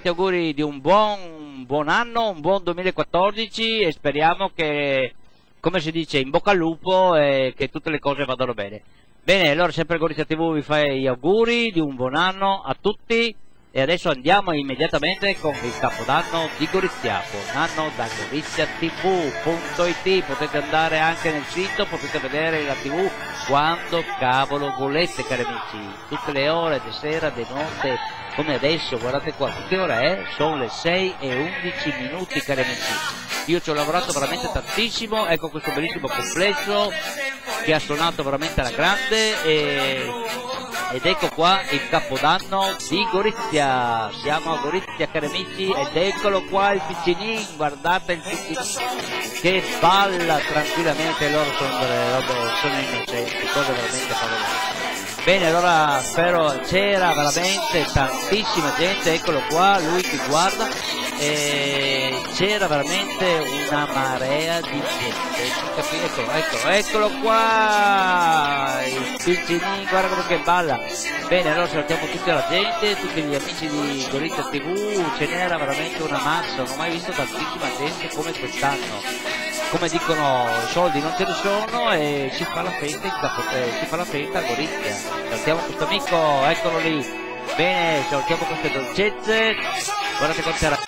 tanti auguri di un buon anno, un buon 2014 e speriamo che, come si dice, in bocca al lupo e che tutte le cose vadano bene. Bene, allora sempre Gorizia TV vi fa gli auguri di un buon anno a tutti e adesso andiamo immediatamente con il capodanno di Gorizia. Buon anno da goriziatv.it, potete andare anche nel sito, potete vedere la TV quando cavolo volete, cari amici, tutte le ore, di sera, di notte, come adesso. Guardate qua, che ora è? Sono le 6:11, cari amici. Io ci ho lavorato veramente tantissimo, ecco questo bellissimo complesso che ha suonato veramente alla grande ed ecco qua il capodanno di Gorizia. Siamo a Gorizia, cari amici, ed eccolo qua il Piccinin, guardate il Piccinin che balla tranquillamente, loro sono innocenti, cose veramente favolose. Bene, allora spero, c'era veramente tantissima gente, eccolo qua, lui che guarda, e c'era veramente una marea di gente, eccolo qua, il Piccinin, guarda come che balla. Bene, allora salutiamo tutta la gente, tutti gli amici di Gorizia TV, ce n'era veramente una massa, non ho mai visto tantissima gente come quest'anno. Come dicono, soldi non ce ne sono e si fa la festa a Gorizia. Salutiamo questo amico, eccolo lì. Bene, salutiamo queste dolcezze. Guardate quante ragazze.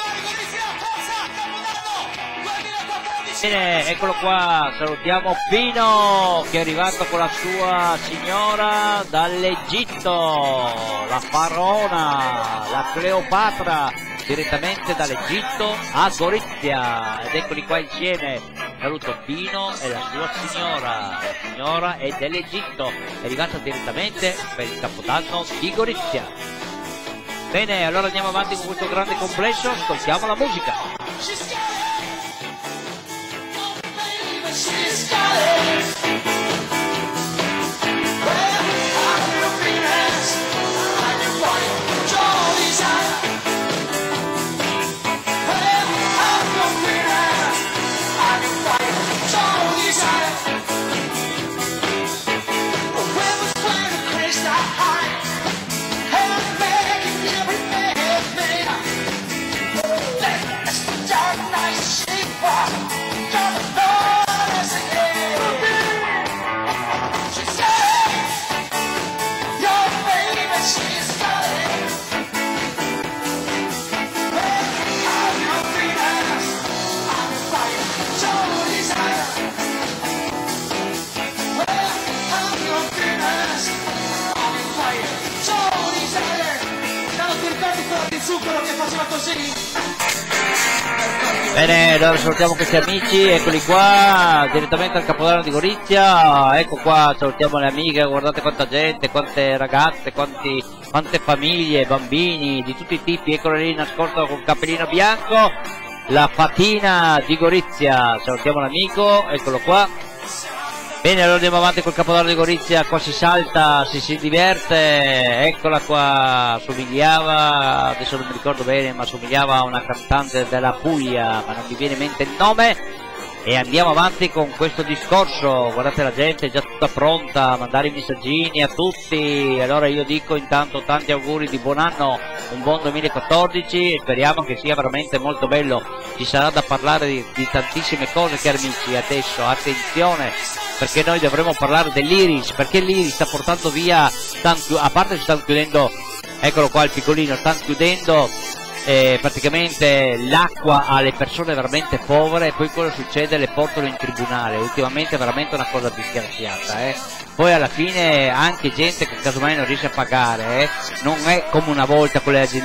Bene, eccolo qua, salutiamo Pino che è arrivato con la sua signora dall'Egitto, la faraona, la Cleopatra, direttamente dall'Egitto a Gorizia, ed eccoli qua insieme. Saluto Pino e la sua signora è dell'Egitto, è arrivata direttamente per il capodanno di Gorizia. Bene, allora andiamo avanti con questo grande complesso, ascoltiamo la musica. Bene, allora salutiamo questi amici, eccoli qua, direttamente al Capodanno di Gorizia, ecco qua, salutiamo le amiche, guardate quanta gente, quante ragazze, quante famiglie, bambini, di tutti i tipi, eccolo lì nascosto con cappellino bianco, la Fatina di Gorizia, salutiamo l'amico, eccolo qua. Bene, allora andiamo avanti col Capodanno di Gorizia, qua si salta, si diverte, eccola qua, somigliava, adesso non mi ricordo bene, ma somigliava a una cantante della Puglia, ma non mi viene in mente il nome. E andiamo avanti con questo discorso, guardate la gente è già tutta pronta a mandare i messaggini a tutti, allora io dico intanto tanti auguri di buon anno, un buon 2014 e speriamo che sia veramente molto bello, ci sarà da parlare di tantissime cose, cari amici. Adesso attenzione, perché noi dovremo parlare dell'Iris, perché l'Iris sta portando via, a parte si stanno chiudendo, eccolo qua il piccolino, stanno chiudendo praticamente l'acqua alle persone veramente povere e poi quello succede, le portano in tribunale. Ultimamente è veramente una cosa disgraziata, poi alla fine anche gente che casomai non riesce a pagare, non è come una volta con le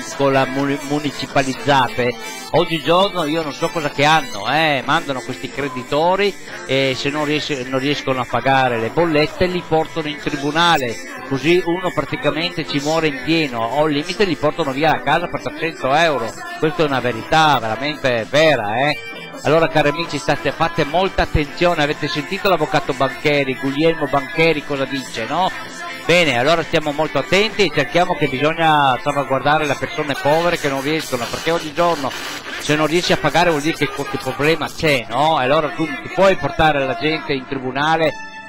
municipalizzate. Oggigiorno io non so cosa che hanno, mandano questi creditori e se non riescono a pagare le bollette li portano in tribunale, così uno praticamente ci muore in pieno, o al limite li portano via la casa per 300 euro. Questa è una verità veramente vera, Allora cari amici, fate molta attenzione, avete sentito l'avvocato Bancheri, Guglielmo Bancheri cosa dice, no? Bene, allora stiamo molto attenti e cerchiamo che bisogna salvaguardare le persone povere che non riescono, perché oggigiorno se non riesci a pagare vuol dire che qualche problema c'è, no? E allora tu ti puoi portare la gente in tribunale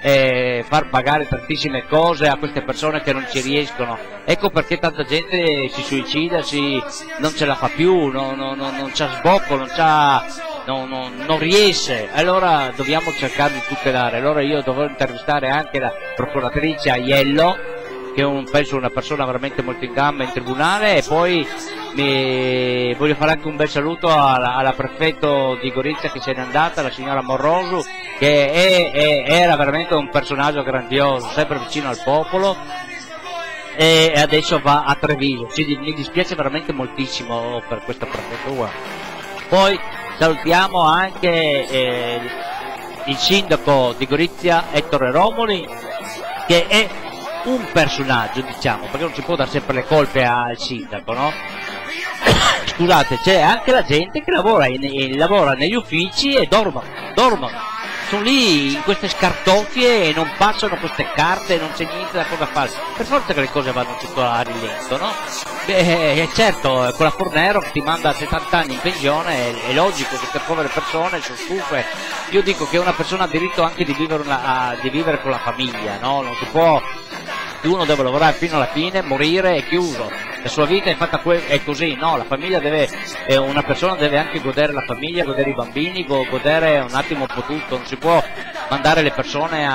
far pagare tantissime cose a queste persone che non ci riescono. Ecco perché tanta gente si suicida, non ce la fa più, non c'ha sbocco, non riesce. Allora dobbiamo cercare di tutelare. Allora io dovrò intervistare anche la procuratrice Aiello, che penso una persona veramente molto in gamba in tribunale, e poi voglio fare anche un bel saluto alla prefetto di Gorizia che se n'è andata, la signora Morrosu, che era veramente un personaggio grandioso, sempre vicino al popolo, e adesso va a Treviso. Mi dispiace veramente moltissimo per questa prefettura. Poi salutiamo anche il sindaco di Gorizia, Ettore Romoli, che è un personaggio, diciamo, perché non si può dare sempre le colpe al sindaco, no? Scusate, c'è anche la gente che lavora negli uffici e dormono, sono lì in queste scartoffie e non passano queste carte, non c'è niente da cosa fare. Per forza che le cose vanno tutto a rilento, no? Certo, con la Fornero che ti manda a 70 anni in pensione è logico che queste povere persone sono stufe. Io dico che una persona ha diritto anche di vivere con la famiglia, no? Non si può, uno deve lavorare fino alla fine, morire e chiuso. La sua vita è fatta è così, no? La famiglia una persona deve anche godere la famiglia, godere i bambini, godere un attimo un po' tutto. Non si può mandare le persone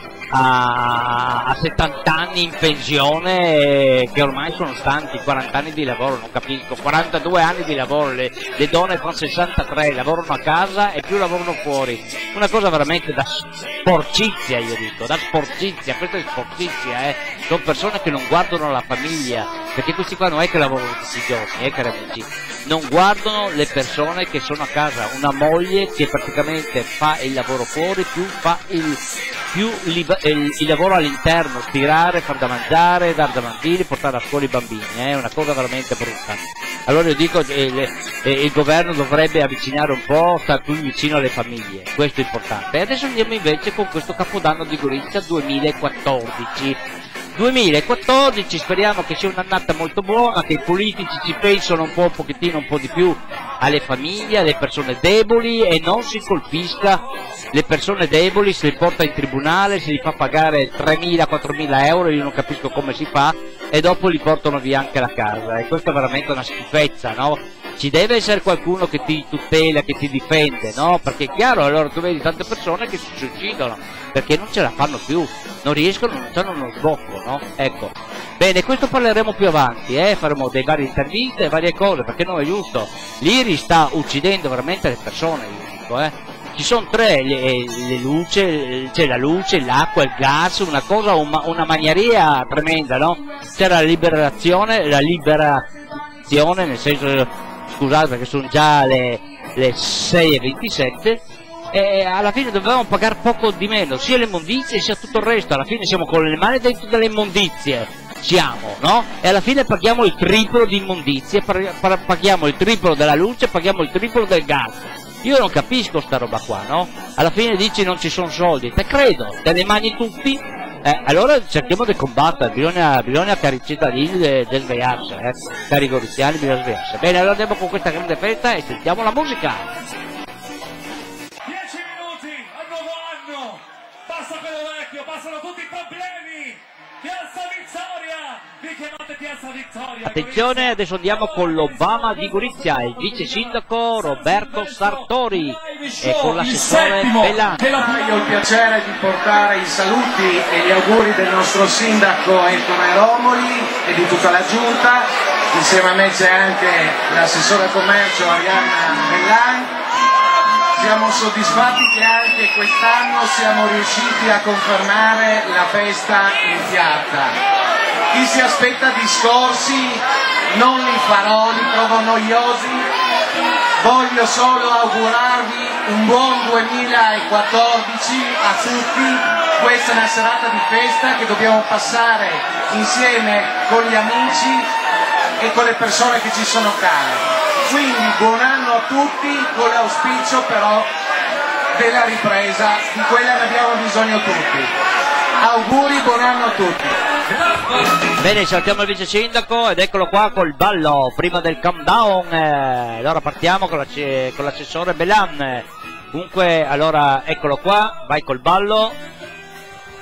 a 70 anni in pensione, che ormai sono stanchi, 40 anni di lavoro, non capisco, 42 anni di lavoro, le donne fanno 63, lavorano a casa e più lavorano fuori, una cosa veramente da sporcizia, io dico, da sporcizia, questa è sporcizia, sono persone che non guardano la famiglia, perché questi qua non è che lavorano tutti i giorni, cari amici, non guardano le persone che sono a casa, una moglie che praticamente fa il lavoro fuori, più fa il lavoro all'interno, stirare, far da mangiare, dar da mangiare, portare a scuola i bambini, è una cosa veramente brutta. Allora io dico il governo dovrebbe avvicinare un po', stare più vicino alle famiglie, questo è importante. E adesso andiamo invece con questo Capodanno di Gorizia 2014, speriamo che sia un'annata molto buona, che i politici ci pensano un pochettino, un po' di più alle famiglie, alle persone deboli, e non si colpisca le persone deboli, se li porta in tribunale, se li fa pagare 3.000-4.000 euro, io non capisco come si fa, e dopo li portano via anche la casa, e questa è veramente una schifezza, no? Ci deve essere qualcuno che ti tutela, che ti difende, no? Perché è chiaro, allora tu vedi tante persone che si suicidano, perché non ce la fanno più, non riescono, non hanno uno sbocco, no? Ecco. Bene, questo parleremo più avanti, faremo dei varie interviste, varie cose, perché non è giusto. L'IRI sta uccidendo veramente le persone, io dico, Ci sono tre, le luce, c'è la luce, l'acqua, il gas, una magnaria tremenda, no? C'è la liberazione, nel senso, scusate perché sono già le 6:27, e alla fine dovevamo pagare poco di meno, sia le immondizie sia tutto il resto, alla fine siamo con le mani dentro delle immondizie, no? E alla fine paghiamo il triplo di immondizie, paghiamo il triplo della luce, paghiamo il triplo del gas. Io non capisco sta roba qua, no? Alla fine dici non ci sono soldi, te credo, te ne mangi tutti, allora cerchiamo di combattere, bisogna cari cittadini di svegliarsi, cari goriziani, bisogna svegliarsi. Bene, allora andiamo con questa grande festa e sentiamo la musica. 10 minuti al nuovo anno, passa quello vecchio, passano tutti i problemi. Piazza Vittoria, vi chiamate Piazza Vittoria. Attenzione, adesso andiamo con l'Obama di Gorizia, il vice sindaco Roberto Sartori e con l'assessore Bellan. Io ho il piacere di portare i saluti e gli auguri del nostro sindaco Ettore Romoli e di tutta la giunta. Insieme a me c'è anche l'assessore commercio Arianna Bellan. Siamo soddisfatti che anche quest'anno siamo riusciti a confermare la festa in piazza. Chi si aspetta discorsi non li farò, li trovo noiosi. Voglio solo augurarvi un buon 2014 a tutti. Questa è una serata di festa che dobbiamo passare insieme con gli amici e con le persone che ci sono care. Quindi buon anno a tutti, con l'auspicio però della ripresa, di quella ne abbiamo bisogno tutti. Auguri, buon anno a tutti. Bene, salutiamo il vice sindaco ed eccolo qua col ballo prima del countdown. Allora partiamo con l'assessore Bellan. Comunque, allora eccolo qua, vai col ballo.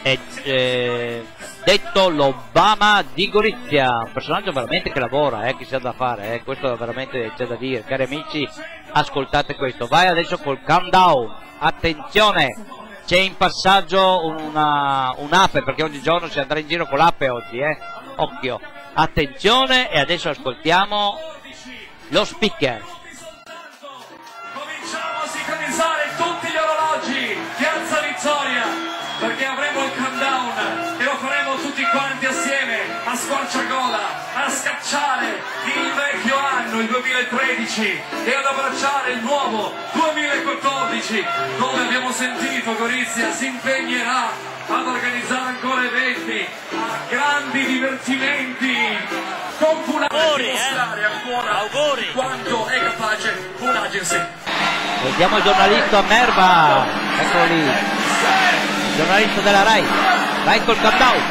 detto l'Obama di Gorizia, un personaggio veramente che lavora, che si ha da fare, questo veramente c'è da dire. Cari amici, ascoltate questo. Vai adesso col countdown, attenzione, c'è in passaggio un'ape, perché oggigiorno si andrà in giro con l'ape oggi, occhio, attenzione, e adesso ascoltiamo lo speaker. Cominciamo a sincronizzare tutti gli orologi, Piazza Vittoria, perché avremo il countdown e lo faremo tutti quanti assieme a squarciagola, a scacciare il vecchio anno, il 2013, e ad abbracciare il nuovo 2014, dove abbiamo sentito Gorizia si impegnerà ad organizzare ancora eventi, a grandi divertimenti, popolari, dimostrare ancora quanto è capace un'agency. Vediamo il giornalista Merva, eccolo lì, il giornalista della Rai, vai col countdown.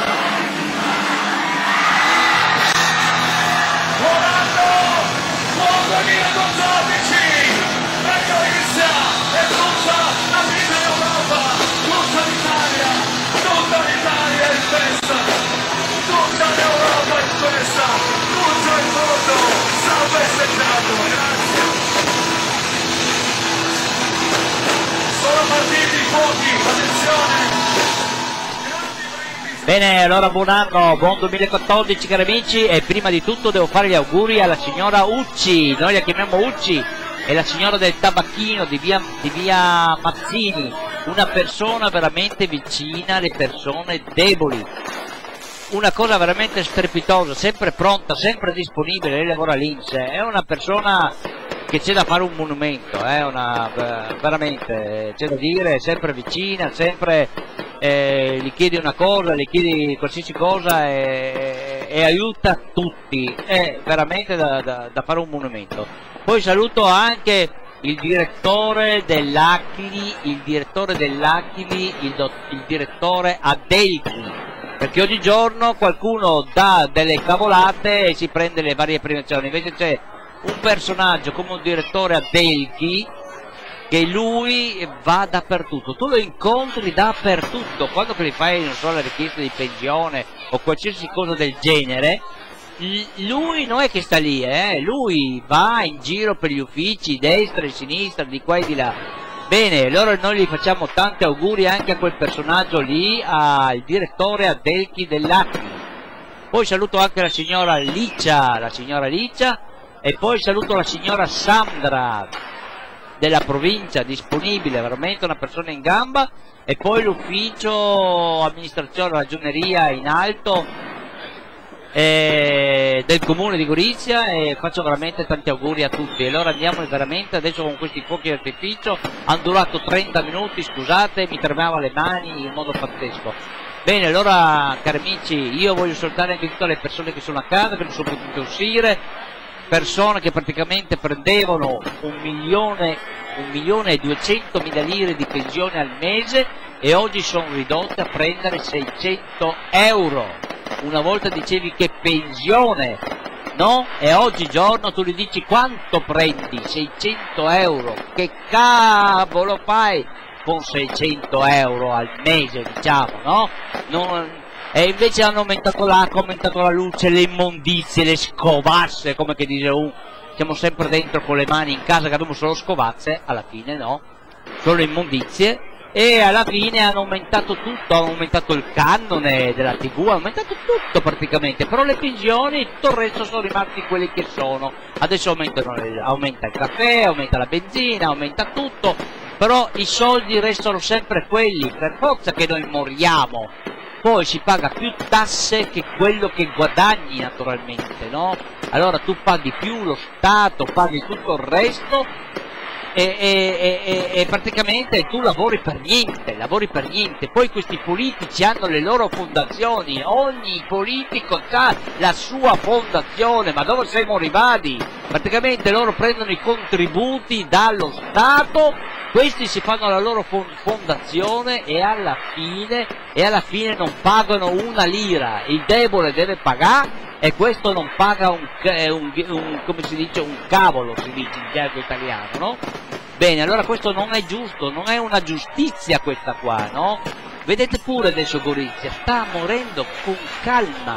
Buon anno, buon 2014, ecco Gorizia, è tutta la vita in Europa, tutta l'Italia è in festa, tutta l'Europa è in festa, tutto il mondo sta festeggiando, grazie. Sono partiti i fuochi, attenzione! Bene, allora buon anno, buon 2014 cari amici, e prima di tutto devo fare gli auguri alla signora Ucci, noi la chiamiamo Ucci, è la signora del tabacchino di via Mazzini, una persona veramente vicina alle persone deboli, una cosa veramente strepitosa, sempre pronta, sempre disponibile, lei lavora all'Inps, è una persona che c'è da fare un monumento, veramente c'è da dire, è sempre vicina, sempre gli chiedi una cosa, gli chiedi qualsiasi cosa e aiuta tutti, è veramente da fare un monumento. Poi saluto anche il direttore dell'Aquili, il direttore Adelchi, perché oggigiorno qualcuno dà delle cavolate e si prende le varie premiazioni, invece c'è un personaggio come un direttore Adelchi che lui va dappertutto, tu lo incontri dappertutto, quando che gli fai, non so, la richiesta di pensione o qualsiasi cosa del genere, lui non è che sta lì, lui va in giro per gli uffici, destra e sinistra, di qua e di là. Bene, allora noi gli facciamo tanti auguri anche a quel personaggio lì, al direttore Adelchi dell'Acqui. Poi saluto anche la signora Licia, e poi saluto la signora Sandra della provincia, disponibile, veramente una persona in gamba, e poi l'ufficio amministrazione ragioneria in alto del comune di Gorizia, e faccio veramente tanti auguri a tutti. E allora andiamo veramente adesso con questi fuochi di artificio, hanno durato 30 minuti, scusate, mi tremava le mani in modo pazzesco. Bene, allora cari amici, io voglio salutare anche tutte le persone che sono a casa, che non sono potute uscire, persone che praticamente prendevano 1.200.000 lire di pensione al mese e oggi sono ridotte a prendere 600 euro. Una volta dicevi che pensione, no? E oggigiorno tu gli dici quanto prendi? 600 euro. Che cavolo fai con 600 euro al mese, diciamo, no? E invece hanno aumentato l'acqua, aumentato la luce, le immondizie, le scovazze, come che dice siamo sempre dentro con le mani in casa che abbiamo solo scovazze, alla fine no, solo immondizie, e alla fine hanno aumentato tutto, hanno aumentato il canone della TV, hanno aumentato tutto praticamente, però le pensioni, tutto il resto sono rimasti quelli che sono. Adesso aumenta il caffè, aumenta la benzina, aumenta tutto, però i soldi restano sempre quelli, per forza che noi moriamo. Poi si paga più tasse che quello che guadagni naturalmente, no? Allora tu paghi più lo Stato, paghi tutto il resto e praticamente tu lavori per niente. Poi questi politici hanno le loro fondazioni, ogni politico ha la sua fondazione, ma dove siamo arrivati? Praticamente loro prendono i contributi dallo Stato, questi si fanno la loro fondazione e alla fine non pagano una lira, il debole deve pagare e questo non paga come si dice, un cavolo, si dice in gergo italiano, no? Bene, allora questo non è giusto, non è una giustizia questa qua, no? Vedete pure adesso Gorizia, sta morendo con calma,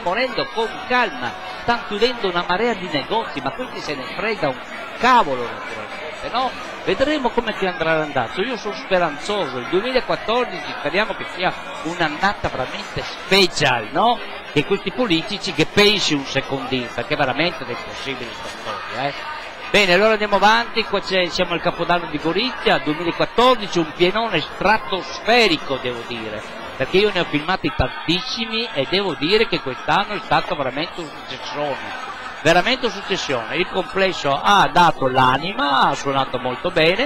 stanno chiudendo una marea di negozi, ma questi se ne frega un cavolo naturalmente, no? Vedremo come ti andrà l'andazzo, io sono speranzoso, il 2014 speriamo che sia un'annata veramente special, no? Che questi politici che pensi un secondino, perché veramente è impossibile questa storia, Bene, allora andiamo avanti, qua siamo al Capodanno di Gorizia, 2014, un pienone stratosferico devo dire, perché io ne ho filmati tantissimi e devo dire che quest'anno è stato veramente un successione, il complesso ha dato l'anima, ha suonato molto bene,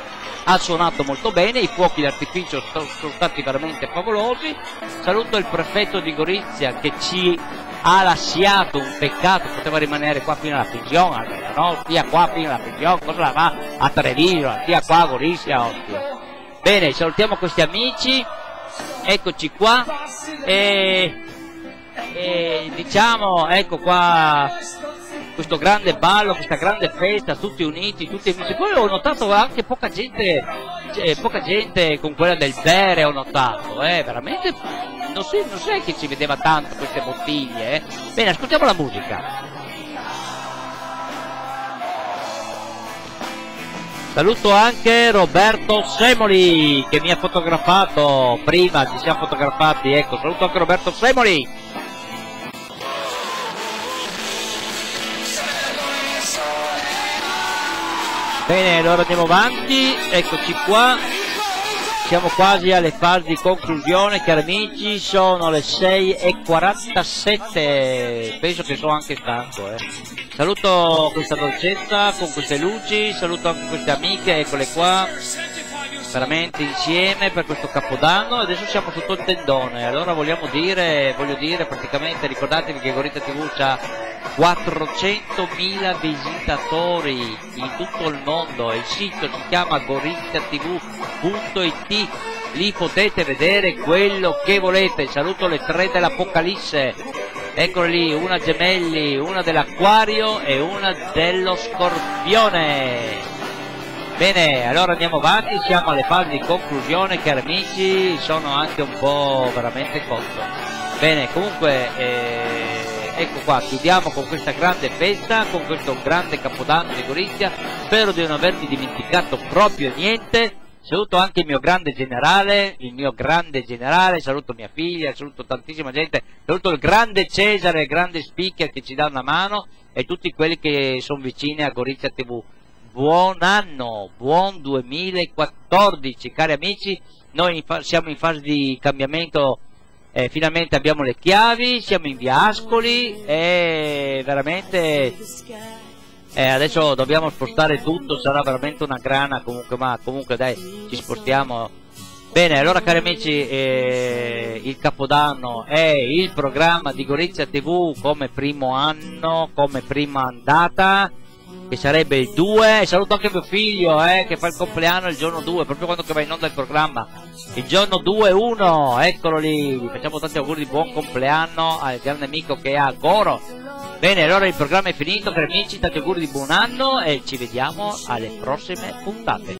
i fuochi d'artificio sono stati veramente favolosi. Saluto il prefetto di Gorizia che ci ha lasciato, un peccato, poteva rimanere qua fino alla pensione almeno, no? Stia qua fino alla pensione, cosa la va a Treviso, stia qua a Gorizia, ostia. Bene, salutiamo questi amici, eccoci qua, diciamo, ecco qua, questo grande ballo, questa grande festa, tutti uniti, tutti amici. Poi ho notato anche poca gente con quella del bere, ho notato, veramente, non so che ci vedeva tanto queste bottiglie, Bene, ascoltiamo la musica. Saluto anche Roberto Semoli che mi ha fotografato prima, ci siamo fotografati, ecco, saluto anche Roberto Semoli. Bene, allora andiamo avanti, eccoci qua, siamo quasi alle fasi di conclusione, cari amici, sono le 6:47, penso che sono anche stanco, Saluto questa dolcezza con queste luci, saluto anche queste amiche, eccole qua, veramente insieme per questo Capodanno. Adesso siamo sotto il tendone, allora voglio dire praticamente, ricordatevi che Gorizia TV c'ha 400.000 visitatori in tutto il mondo, il sito si chiama goriziatv.it, lì potete vedere quello che volete. Saluto le 3 dell'Apocalisse, eccole lì, una Gemelli, una dell'Acquario e una dello Scorpione. Bene, allora andiamo avanti, siamo alle fasi di conclusione, cari amici, sono anche un po' veramente cotto. Bene, comunque, ecco qua, chiudiamo con questa grande festa, con questo grande Capodanno di Gorizia, spero di non avermi dimenticato proprio niente. Saluto anche il mio grande generale, saluto mia figlia, saluto tantissima gente, saluto il grande Cesare, il grande speaker che ci dà una mano e tutti quelli che sono vicini a Gorizia TV. Buon anno, buon 2014, cari amici, noi siamo in fase di cambiamento, finalmente abbiamo le chiavi, siamo in via Ascoli e veramente adesso dobbiamo spostare tutto, sarà veramente una grana comunque, ma comunque dai, ci spostiamo. Bene, allora cari amici, il Capodanno è il programma di Gorizia TV come primo anno, come prima andata, che sarebbe il 2, saluto anche mio figlio che fa il compleanno il giorno 2, proprio quando va in onda il programma, il giorno 2-1, eccolo lì, vi facciamo tanti auguri di buon compleanno al grande amico che è a Goro. Bene, allora il programma è finito, cari amici, tanti auguri di buon anno e ci vediamo alle prossime puntate.